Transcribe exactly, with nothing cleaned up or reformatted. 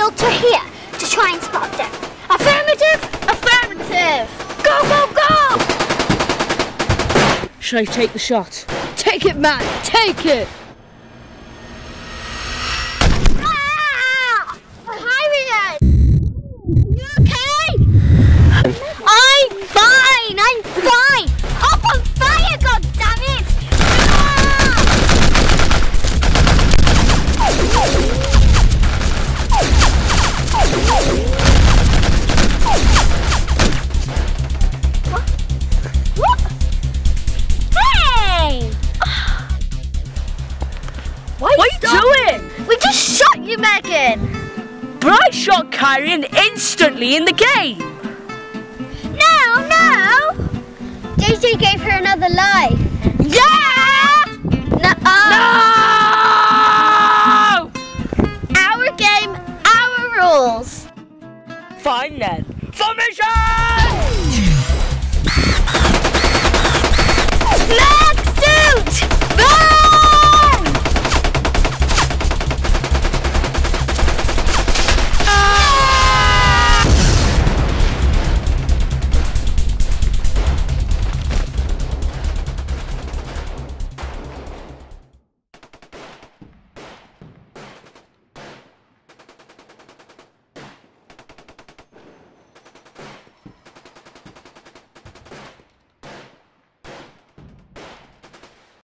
wheel to here to try and spot them. Affirmative? Affirmative. Go, go, go! Should I take the shot? Take it, man, take it! Ah! Harriet! You okay? I'm fine, I'm fine! Up on fire, goddammit! What? What? Hey! What are you doing? We just shot you, Megan! But I shot Kyrian instantly in the game! No, no! J J gave her another life. Yeah! No! No! Our game, our rules. Fine then. Formation!